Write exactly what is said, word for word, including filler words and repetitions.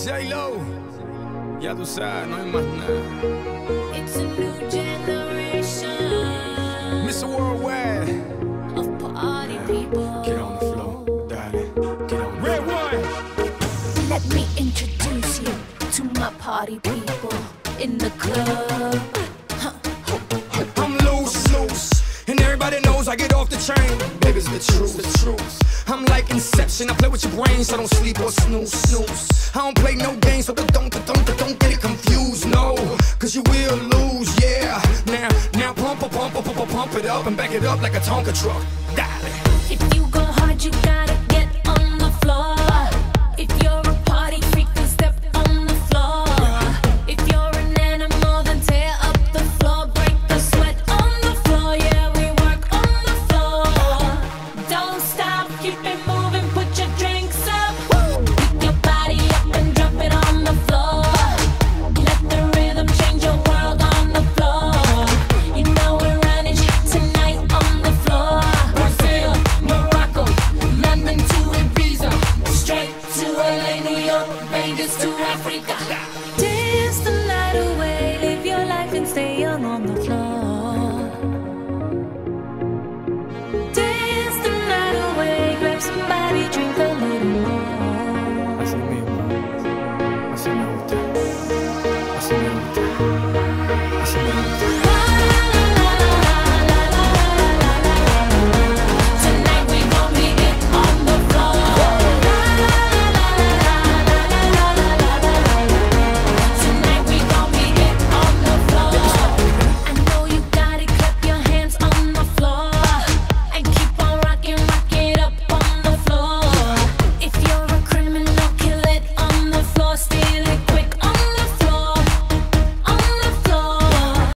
J-Lo, ya tú sabes, no hay más nada. It's a new generation, mister Worldwide, of party people. get on the floor, darling, get on the Red one. Let me introduce you to my party people in the club. Huh. I'm loose, loose, and everybody knows I get off the train. Baby, it's the truth, the truth. I'm like Inception, I play with your brain, so don't sleep or snooze, snooze. I don't play no games, so don't, don't, don't, don't get it confused, no. Cause you will lose, yeah. Now, now pump, pump, pump, pump, pump it up and back it up like a Tonka truck. Die.